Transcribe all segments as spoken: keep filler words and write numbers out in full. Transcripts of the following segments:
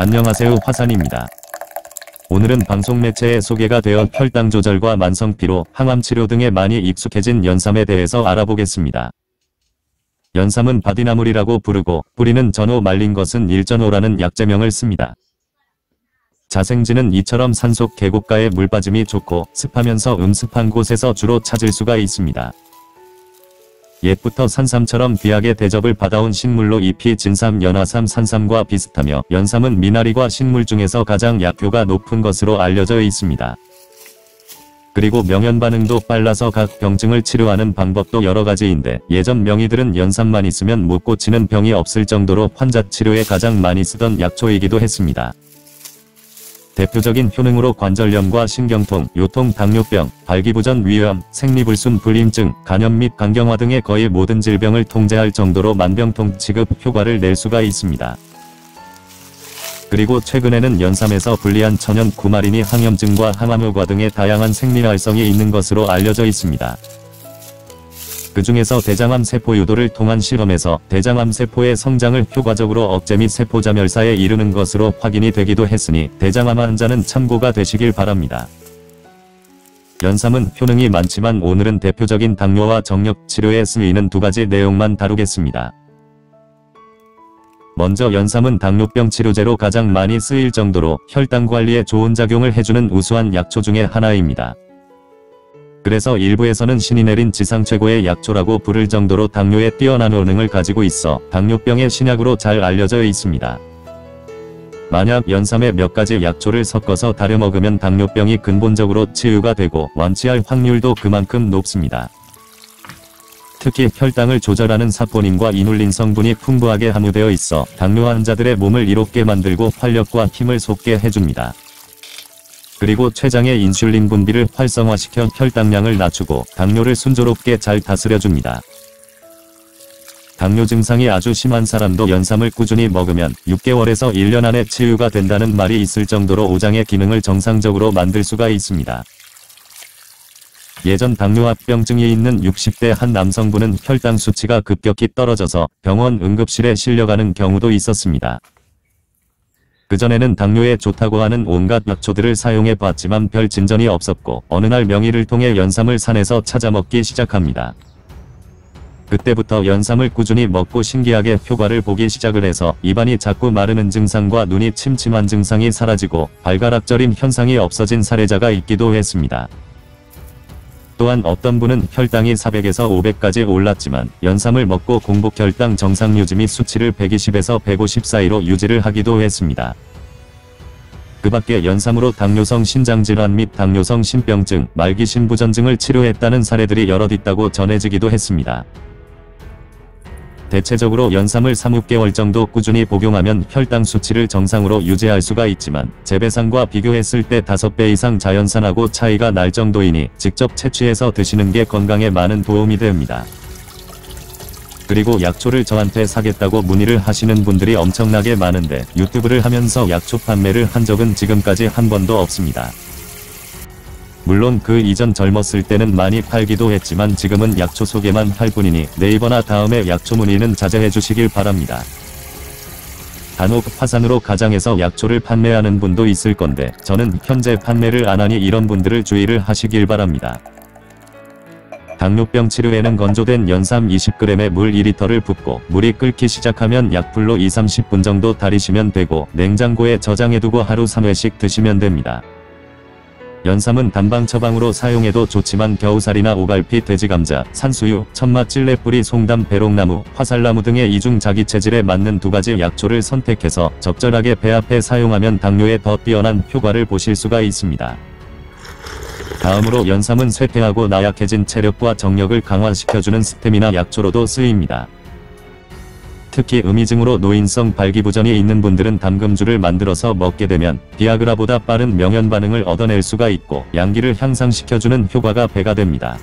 안녕하세요, 화산입니다. 오늘은 방송 매체에 소개가 되어 혈당 조절과 만성피로, 항암치료 등에 많이 익숙해진 연삼에 대해서 알아보겠습니다. 연삼은 바디나물이라고 부르고 뿌리는 전호 말린 것은 일전호라는 약재명을 씁니다. 자생지는 이처럼 산속 계곡가에 물빠짐이 좋고 습하면서 음습한 곳에서 주로 찾을 수가 있습니다. 옛부터 산삼처럼 귀하게 대접을 받아온 식물로 잎이 진삼, 연화삼, 산삼과 비슷하며 연삼은 미나리과 식물 중에서 가장 약효가 높은 것으로 알려져 있습니다. 그리고 명현반응도 빨라서 각 병증을 치료하는 방법도 여러가지인데 예전 명의들은 연삼만 있으면 못 고치는 병이 없을 정도로 환자 치료에 가장 많이 쓰던 약초이기도 했습니다. 대표적인 효능으로 관절염과 신경통, 요통, 당뇨병, 발기부전, 위암, 생리불순, 불임증, 간염 및 간경화 등의 거의 모든 질병을 통제할 정도로 만병통 치급 효과를 낼 수가 있습니다. 그리고 최근에는 연삼에서 분리한 천연 구마린이 항염증과 항암효과 등의 다양한 생리활성이 있는 것으로 알려져 있습니다. 그 중에서 대장암 세포 유도를 통한 실험에서 대장암 세포의 성장을 효과적으로 억제 및 세포자멸사에 이르는 것으로 확인이 되기도 했으니 대장암 환자는 참고가 되시길 바랍니다. 연삼은 효능이 많지만 오늘은 대표적인 당뇨와 정력 치료에 쓰이는 두 가지 내용만 다루겠습니다. 먼저 연삼은 당뇨병 치료제로 가장 많이 쓰일 정도로 혈당 관리에 좋은 작용을 해주는 우수한 약초 중의 하나입니다. 그래서 일부에서는 신이 내린 지상 최고의 약초라고 부를 정도로 당뇨에 뛰어난 효능을 가지고 있어 당뇨병의 신약으로 잘 알려져 있습니다. 만약 연삼에 몇 가지 약초를 섞어서 다려 먹으면 당뇨병이 근본적으로 치유가 되고 완치할 확률도 그만큼 높습니다. 특히 혈당을 조절하는 사포닌과 이눌린 성분이 풍부하게 함유되어 있어 당뇨 환자들의 몸을 이롭게 만들고 활력과 힘을 솟게 해줍니다. 그리고 췌장의 인슐린 분비를 활성화시켜 혈당량을 낮추고 당뇨를 순조롭게 잘 다스려줍니다. 당뇨 증상이 아주 심한 사람도 연삼을 꾸준히 먹으면 육 개월에서 일 년 안에 치유가 된다는 말이 있을 정도로 오장의 기능을 정상적으로 만들 수가 있습니다. 예전 당뇨합병증이 있는 육십 대 한 남성분은 혈당 수치가 급격히 떨어져서 병원 응급실에 실려가는 경우도 있었습니다. 그전에는 당뇨에 좋다고 하는 온갖 약초들을 사용해 봤지만 별 진전이 없었고 어느 날 명의를 통해 연삼을 산에서 찾아 먹기 시작합니다. 그때부터 연삼을 꾸준히 먹고 신기하게 효과를 보기 시작을 해서 입안이 자꾸 마르는 증상과 눈이 침침한 증상이 사라지고 발가락 저림 현상이 없어진 사례자가 있기도 했습니다. 또한 어떤 분은 혈당이 사백에서 오백까지 올랐지만 연삼을 먹고 공복 혈당 정상 유지 및 수치를 백이십에서 백오십 사이로 유지를 하기도 했습니다. 그 밖에 연삼으로 당뇨성 신장질환 및 당뇨성 심병증, 말기 신부전증을 치료했다는 사례들이 여럿 있다고 전해지기도 했습니다. 대체적으로 연삼을 삼, 육 개월 정도 꾸준히 복용하면 혈당 수치를 정상으로 유지할 수가 있지만 재배상과 비교했을 때 다섯 배 이상 자연산하고 차이가 날 정도이니 직접 채취해서 드시는 게 건강에 많은 도움이 됩니다. 그리고 약초를 저한테 사겠다고 문의를 하시는 분들이 엄청나게 많은데 유튜브를 하면서 약초 판매를 한 적은 지금까지 한 번도 없습니다. 물론 그 이전 젊었을 때는 많이 팔기도 했지만 지금은 약초 소개만 할 뿐이니 네이버나 다음에 약초 문의는 자제해 주시길 바랍니다. 간혹 화산으로 가장해서 약초를 판매하는 분도 있을 건데 저는 현재 판매를 안 하니 이런 분들을 주의를 하시길 바랍니다. 당뇨병 치료에는 건조된 연삼 이십 그램에 물 이 리터를 붓고 물이 끓기 시작하면 약불로 이, 삼십 분 정도 달이시면 되고 냉장고에 저장해두고 하루 삼 회씩 드시면 됩니다. 연삼은 단방 처방으로 사용해도 좋지만 겨우살이나 오갈피, 돼지감자, 산수유, 천마, 찔레뿌리, 송담, 배롱나무, 화살나무 등의 이중 자기 체질에 맞는 두 가지 약초를 선택해서 적절하게 배합해 사용하면 당뇨에 더 뛰어난 효과를 보실 수가 있습니다. 다음으로 연삼은 쇠퇴하고 나약해진 체력과 정력을 강화시켜주는 스태미나 약초로도 쓰입니다. 특히 음이증으로 노인성 발기부전이 있는 분들은 담금주를 만들어서 먹게 되면 비아그라보다 빠른 명현 반응을 얻어낼 수가 있고 양기를 향상시켜주는 효과가 배가 됩니다.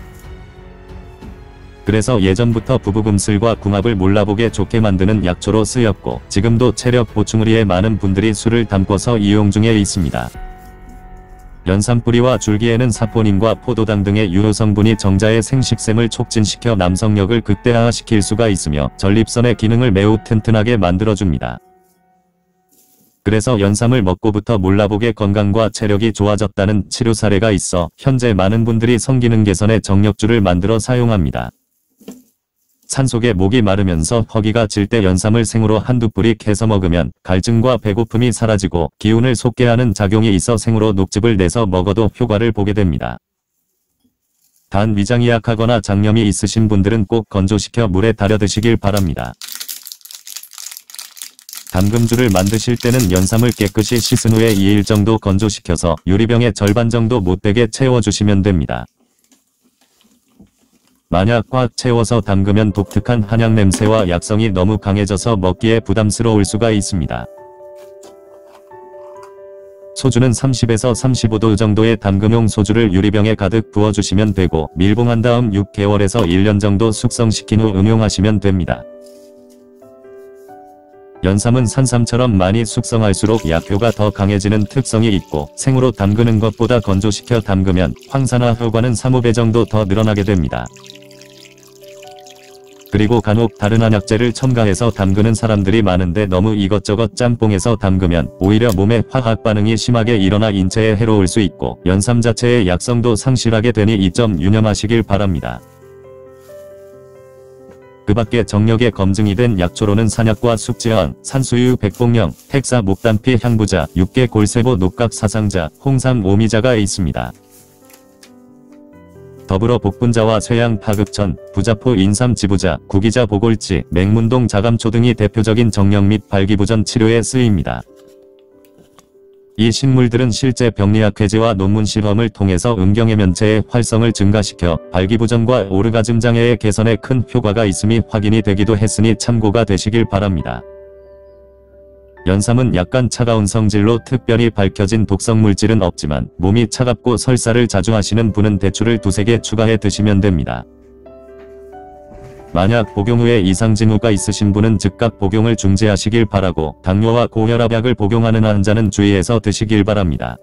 그래서 예전부터 부부금슬과 궁합을 몰라보게 좋게 만드는 약초로 쓰였고 지금도 체력 보충을 위해 많은 분들이 술을 담궈서 이용 중에 있습니다. 연삼 뿌리와 줄기에는 사포닌과 포도당 등의 유효 성분이 정자의 생식샘을 촉진시켜 남성력을 극대화시킬 수가 있으며 전립선의 기능을 매우 튼튼하게 만들어줍니다. 그래서 연삼을 먹고부터 몰라보게 건강과 체력이 좋아졌다는 치료 사례가 있어 현재 많은 분들이 성기능 개선에 정력주를 만들어 사용합니다. 산속에 목이 마르면서 허기가 질 때 연삼을 생으로 한두 뿌리 캐서 먹으면 갈증과 배고픔이 사라지고 기운을 솟게 하는 작용이 있어 생으로 녹즙을 내서 먹어도 효과를 보게 됩니다. 단 위장이 약하거나 장염이 있으신 분들은 꼭 건조시켜 물에 달여 드시길 바랍니다. 담금주를 만드실 때는 연삼을 깨끗이 씻은 후에 이 일 정도 건조시켜서 유리병의 절반 정도 못되게 채워주시면 됩니다. 만약 꽉 채워서 담그면 독특한 한약 냄새와 약성이 너무 강해져서 먹기에 부담스러울 수가 있습니다. 소주는 삼십에서 삼십오 도 정도의 담금용 소주를 유리병에 가득 부어주시면 되고 밀봉한 다음 육 개월에서 일 년 정도 숙성시킨 후 응용하시면 됩니다. 연삼은 산삼처럼 많이 숙성할수록 약효가 더 강해지는 특성이 있고 생으로 담그는 것보다 건조시켜 담그면 황산화 효과는 삼, 오 배 정도 더 늘어나게 됩니다. 그리고 간혹 다른 한약재를 첨가해서 담그는 사람들이 많은데 너무 이것저것 짬뽕해서 담그면 오히려 몸에 화학 반응이 심하게 일어나 인체에 해로울 수 있고 연삼 자체의 약성도 상실하게 되니 이 점 유념하시길 바랍니다. 그 밖에 정력에 검증이 된 약초로는 산약과 숙지황, 산수유, 백봉령, 핵사, 목단피, 향부자, 육개, 골세보, 녹각, 사상자, 홍삼, 오미자가 있습니다. 더불어 복분자와 쇠양, 파극천, 부자포, 인삼, 지부자, 구기자, 보골지, 맹문동, 자감초 등이 대표적인 정력 및 발기부전 치료에 쓰입니다. 이 식물들은 실제 병리학 회제와 논문 실험을 통해서 음경해면체의 활성을 증가시켜 발기부전과 오르가즘 장애의 개선에 큰 효과가 있음이 확인이 되기도 했으니 참고가 되시길 바랍니다. 연삼은 약간 차가운 성질로 특별히 밝혀진 독성 물질은 없지만 몸이 차갑고 설사를 자주 하시는 분은 대추를 두세 개 추가해 드시면 됩니다. 만약 복용 후에 이상 징후가 있으신 분은 즉각 복용을 중지하시길 바라고 당뇨와 고혈압약을 복용하는 환자는 주의해서 드시길 바랍니다.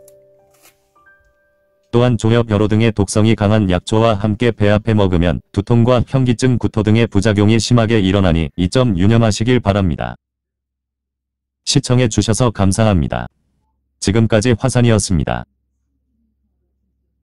또한 조혈, 벼로 등의 독성이 강한 약초와 함께 배합해 먹으면 두통과 현기증, 구토 등의 부작용이 심하게 일어나니 이 점 유념하시길 바랍니다. 시청해 주셔서 감사합니다. 지금까지 화산이었습니다.